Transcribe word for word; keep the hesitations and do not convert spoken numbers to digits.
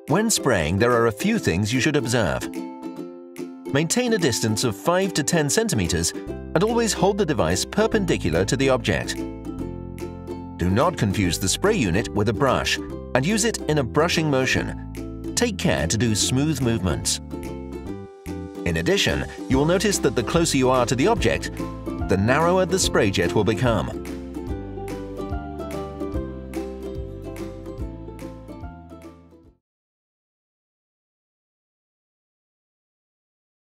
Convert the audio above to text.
When spraying, there are a few things you should observe. Maintain a distance of five to ten centimeters and always hold the device perpendicular to the object. Do not confuse the spray unit with a brush and use it in a brushing motion. Take care to do smooth movements. In addition, you will notice that the closer you are to the object, the narrower the spray jet will become.